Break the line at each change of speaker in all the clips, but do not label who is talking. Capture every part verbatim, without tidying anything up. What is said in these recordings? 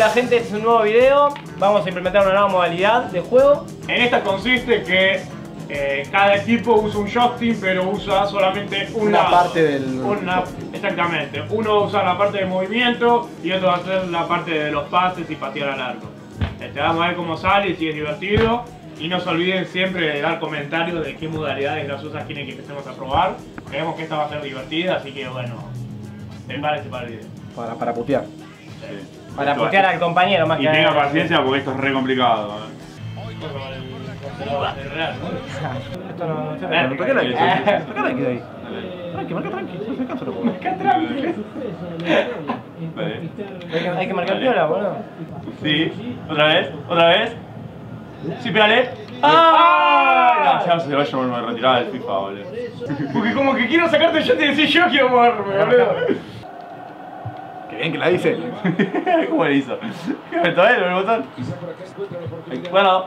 Hola gente, este es un nuevo video. Vamos a implementar una nueva modalidad de juego.
En esta consiste que eh, cada equipo usa un joystick, pero usa solamente un
una
lado.
parte del...
Una, exactamente. Uno va a usar la parte de movimiento y otro va a hacer la parte de los pases y patear al arco. Este, vamos a ver cómo sale y si es divertido. Y no se olviden siempre de dar comentarios de qué modalidades graciosas quieren que empecemos a probar. Creemos que esta va a ser divertida, así que bueno, prepárense para el video.
Para, para putear.
Sí.
Para putear al compañero más
Y
que a-
tenga paciencia porque esto es re complicado. ¿eh?
Esto no, no se
Eh,
¿Por qué la que
Eh.
¿Por qué la que ahí? Tranqui, marca tranqui, no se cansa lo puedo.
Marca tranqui.
Vale.
Hay que, hay que marcar piola, boludo.
Sí, otra vez, otra vez. Sí, pégale. ¡Ah! Ya se va a llamar retirada del FIFA, boludo.
Porque como que quiero sacarte yo te decís yo quiero moverme, boludo.
Qué bien que la dice.
¿Cómo le hizo? ¿Meto él el botón? Bueno.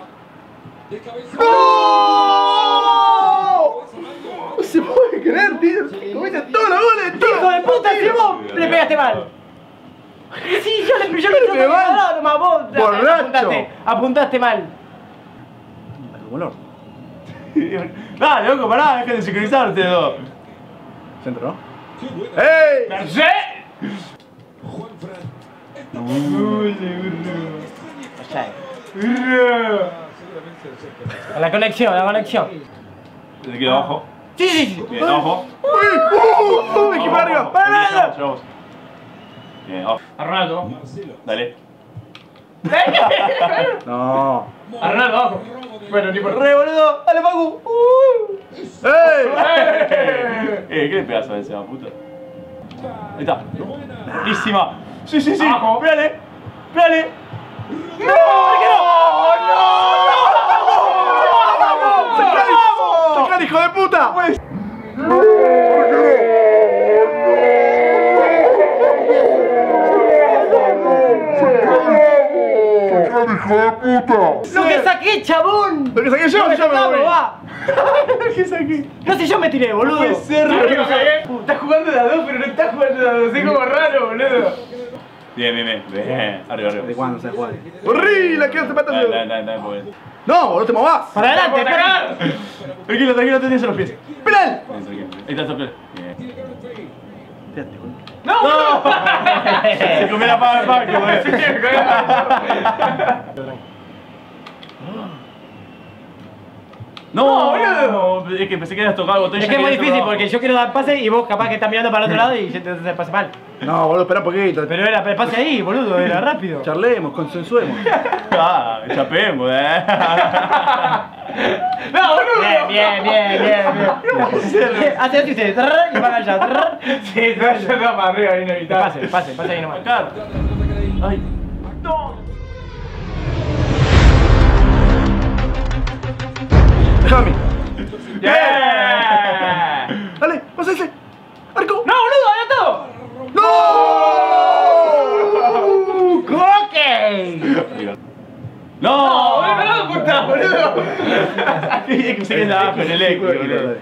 ¡No! No se puede creer, tío. Comiste todos los goles, tío.
¡Hijo de puta, si vos le pegaste mal! Sí, yo le yo le
Yo le pegué mal.
No, nomás vos
Borracho.
apuntaste, apuntaste mal.
Como el orto.
Dale, loco, pará, dejen de sincronizar ustedes dos.
Centro, ¿no? ¡Ey!
¡Merced!
A la conexión, a la conexión.
Se queda abajo.
Sí, sí, sí.
Bien, abajo.
¡Uh! ¡Uh! ¡Equipo arriba!
¡Para nada!
Llevamos, llevamos. Bien, abajo.
A Ronaldo.
Dale.
No.
A Ronaldo abajo. Bueno, ni por
¡Re, boludo! ¡Dale, Pacu! ¡Uh!
¡Ey!
Eh, ¿qué le pegas a ese puta? Ahí está. Buenísima. Sí, sí, sí.
Abajo.
Pégale. Pégale.
¡No! ¡No! ¡Sacale! ¡Sacale, hijo de puta!
Pues.
¡Lo que saqué, chabón!
Lo que saqué yo,
Lo que
yo me
sacamos,
voy.
va.
¿Qué saqué?
No sé, yo me tiré, boludo.
Puede ser.
¿Sabes que no cagué? Estás jugando de a dos, pero no estás jugando de a dos. Es como raro, boludo.
Bien, bien, bien. Bien. Arriba, arriba.
¿De cuándo se juega? ¡Horrible! ¿Qué hace
Dale,
patas?
dale, dale, dale, pues.
No, boludo, te movás.
Para adelante,
¡Por acá!
Tranquilo, tranquilo, tenés los pies.
¡Penal!
Bien, tranquilo. Ahí está, está bien.
Fíjate, boludo.
¡No, boludo!
Se comió la pava de Paco, güey.
Sí, me cagué la-
No, no, es que pensé que habías tocado el botón y
Es
ya
que es muy
querías
difícil
tocar
porque yo quiero dar pase y vos capaz que estás mirando para el otro lado y yo te hace pase mal.
No, boludo, espera un poquito.
Pero era el pase ahí, boludo, era rápido.
Charlemos, consensuemos.
Ah, chapemos, eh.
¡No, boludo!
Bien, bien, bien, bien, bien. Hace así ustedes, trrr, y van allá, trrr.
Sí, se va a llevar para arriba, inevitable.
Pase, pase, pase ahí nomás.
Acá. Ay. No.
Déjame.
¡Yeah!
Dale, pasa ese. ¡Arco!
¡No, boludo, ahí todo!
¡No!
¡Coque!
No.
¡No, no, puta, boludo!
Es que se queda abajo en el eco, boludo.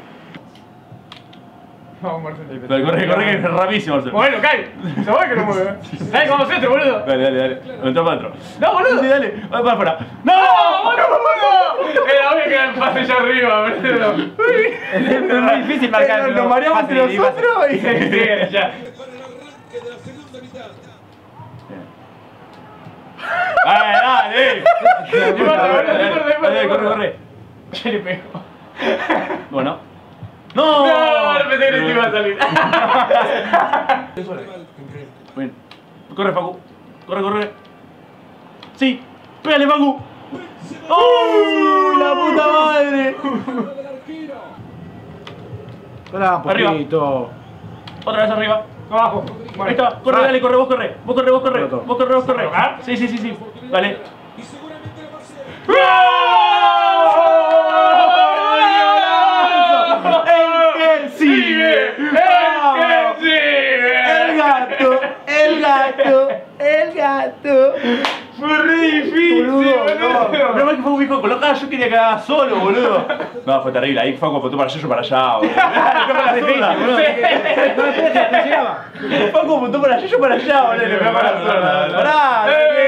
Vamos, Marcelo.
Dale, corre, corre, que es rapidísimo, Marcelo.
Bueno, Kai, se va que no mueve. Dale, vamos centro, boludo.
Dale, dale, dale. Entra para adentro.
No, boludo.
Sí, dale. Va para afuera.
¡No, boludo! Era obvio que era el pase allá arriba, boludo.
Es muy difícil marcar.
Nos mareamos
Pase,
entre
y pase.
nosotros y...
Sí, ya.
Dale, dale.
Dale,
Dale,
dale,
dale, corre, corre.
Ya le pegó.
Bueno. ¡No!
No, pensé que te iba a salir.
Bien. Corre, Facu. Corre, corre. Sí. Pégale, Facu. ¡Oh! ¡La puta madre!
Espera un
Arriba.
poquito.
Otra vez arriba.
Abajo.
Ahí está. Corre,
Ah.
dale, corre, vos corre. Vos corre, vos corre.
Corre todo.
Vos corre, vos corre.
¿Ah?
Sí, sí, sí, sí. Dale.
¡El que sigue! ¡El que sigue!
El gato, el gato, el gato.
Fue re difícil,
Boludo, no.
boludo.
Menos mal que fue un hijo colocado, yo quería que haga solo, boludo. No, fue terrible. Ahí Facu apuntó para allá, yo para allá, boludo.
Es difícil, boludo. No, espérate, no llegaba.
Facu apuntó para allá, yo para allá, boludo. Le pegó para la zurda. ¡Pará!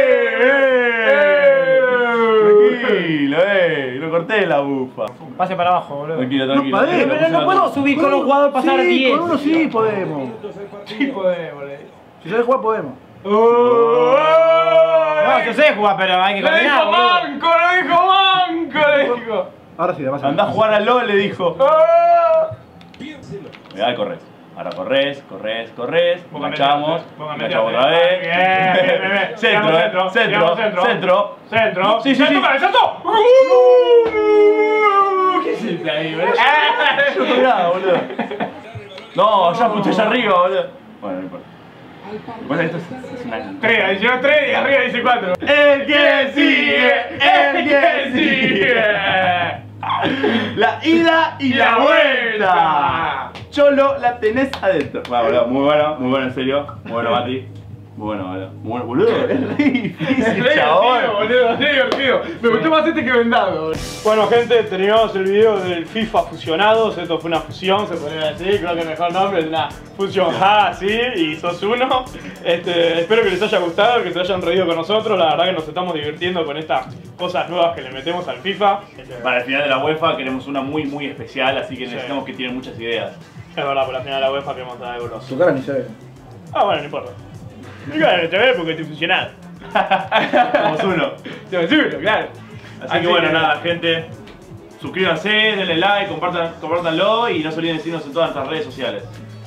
Tranquilo, eh. Lo corté la bufa.
Pase para abajo, boludo.
Tranquilo, tranquilo.
No podemos.
Pero no puedo subir con un jugador pasar
sí,
diez.
con uno sí podemos.
Sí podemos, boludo.
Si sabes jugar, podemos.
No, yo sé jugar, pero hay que
¡Lo
coordinar,
dijo
boludo.
Manco! ¡Lo dijo Manco! ¡Lo dijo!
Ahora sí, además.
Andá a jugar al LOL, le dijo.
¡Ah!
Mirá, corres. Ahora corres, corres, corres.
Vos
Enganchamos.
metete, vos
Enganchamos
metete.
otra vez.
Bien, bien, bien, bien.
Centro,
Digamos
eh. Centro,
digamos
centro. Centro.
Centro.
Sí, sí, sí.
¡Centro, cabezazo! ¡Uh! ¿Qué hiciste ahí, boludo?
Yo no nada, boludo. No, yo apunté allá arriba, boludo. Bueno, no importa. Lo que pasa es que esto es, es una...
Tres, adicionó tres y arriba dice cuatro.
El que sigue, el que sigue. La ida y la vuelta. Cholo, la tenés adentro. Bueno, boludo, muy bueno, muy bueno, en serio. Muy bueno, Mati. Muy bueno, boludo. Muy bueno, boludo. Es re
Es
difícil,
re divertido,
chabón.
boludo, es re divertido. Me gustó más este que vendado, boludo. Bueno, gente, terminamos el video del FIFA Fusionados. Esto fue una fusión, se podría decir. Creo que el mejor nombre es una fusión. Ah, sí, y sos uno. Este, espero que les haya gustado, que se hayan reído con nosotros. La verdad que nos estamos divirtiendo con estas cosas nuevas que le metemos al FIFA. Este,
Para el final de la UEFA queremos una muy, muy especial, así que
Sí.
necesitamos que tienen muchas ideas.
Es verdad, por la final de la UEFA queremos dar algo grosso.
Tu cara ni se ve.
Ah, bueno, no importa. Mi cara no te ve porque estoy fusionado.
Somos uno.
Te me subo, claro.
Así que bueno, nada, gente. Suscríbanse, denle like, compartan, compártanlo y no se olviden de seguirnos en todas nuestras redes sociales.